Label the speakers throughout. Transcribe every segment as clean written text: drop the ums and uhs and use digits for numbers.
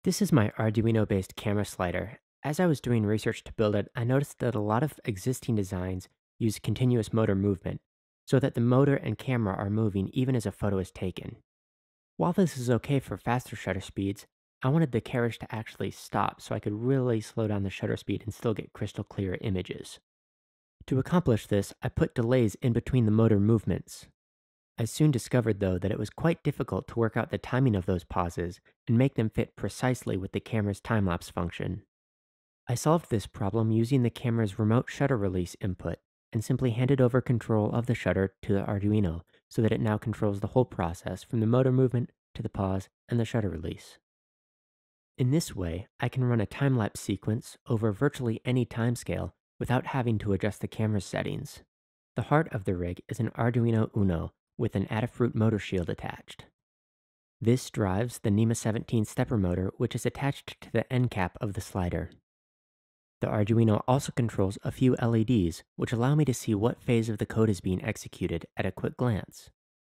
Speaker 1: This is my Arduino-based camera slider. As I was doing research to build it, I noticed that a lot of existing designs use continuous motor movement, so that the motor and camera are moving even as a photo is taken. While this is okay for faster shutter speeds, I wanted the carriage to actually stop so I could really slow down the shutter speed and still get crystal clear images. To accomplish this, I put delays in between the motor movements. I soon discovered, though, that it was quite difficult to work out the timing of those pauses and make them fit precisely with the camera's time-lapse function. I solved this problem using the camera's remote shutter release input and simply handed over control of the shutter to the Arduino so that it now controls the whole process from the motor movement to the pause and the shutter release. In this way, I can run a time-lapse sequence over virtually any timescale without having to adjust the camera's settings. The heart of the rig is an Arduino Uno with an Adafruit Motorshield attached. This drives the NEMA 17 stepper motor, which is attached to the end cap of the slider. The Arduino also controls a few LEDs, which allow me to see what phase of the code is being executed at a quick glance.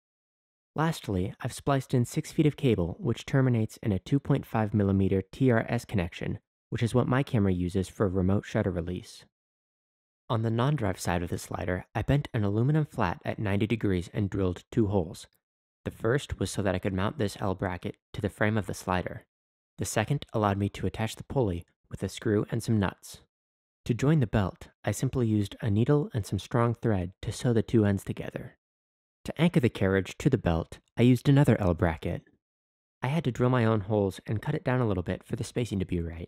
Speaker 1: Lastly, I've spliced in 6 feet of cable, which terminates in a 2.5mm TRS connection, which is what my camera uses for remote shutter release. On the non-drive side of the slider, I bent an aluminum flat at 90 degrees and drilled 2 holes. The first was so that I could mount this L bracket to the frame of the slider. The second allowed me to attach the pulley with a screw and some nuts. To join the belt, I simply used a needle and some strong thread to sew the 2 ends together. To anchor the carriage to the belt, I used another L bracket. I had to drill my own holes and cut it down a little bit for the spacing to be right.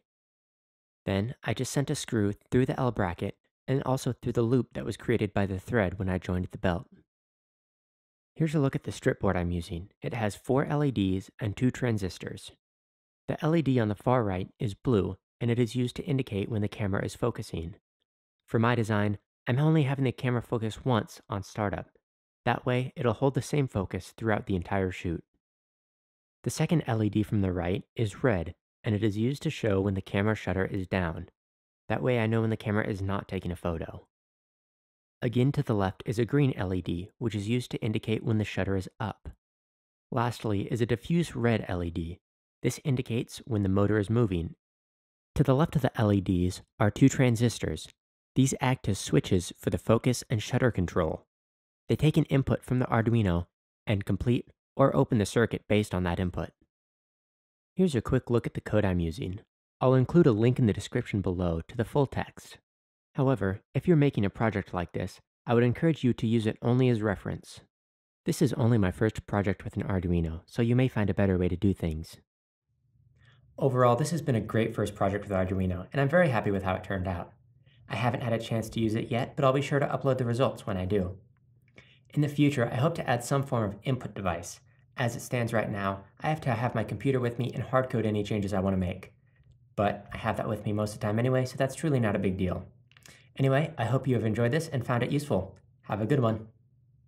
Speaker 1: Then, I just sent a screw through the L bracket and also through the loop that was created by the thread when I joined the belt. Here's a look at the strip board I'm using. It has 4 LEDs and 2 transistors. The LED on the far right is blue, and it is used to indicate when the camera is focusing. For my design, I'm only having the camera focus once on startup. That way, it'll hold the same focus throughout the entire shoot. The second LED from the right is red, and it is used to show when the camera shutter is down. That way I know when the camera is not taking a photo. Again to the left is a green LED, which is used to indicate when the shutter is up. Lastly is a diffuse red LED. This indicates when the motor is moving. To the left of the LEDs are 2 transistors. These act as switches for the focus and shutter control. They take an input from the Arduino and complete or open the circuit based on that input. Here's a quick look at the code I'm using. I'll include a link in the description below to the full text. However, if you're making a project like this, I would encourage you to use it only as reference. This is only my first project with an Arduino, so you may find a better way to do things. Overall, this has been a great first project with Arduino, and I'm very happy with how it turned out. I haven't had a chance to use it yet, but I'll be sure to upload the results when I do. In the future, I hope to add some form of input device. As it stands right now, I have to have my computer with me and hard code any changes I want to make. But I have that with me most of the time anyway, so that's truly not a big deal. Anyway, I hope you have enjoyed this and found it useful. Have a good one.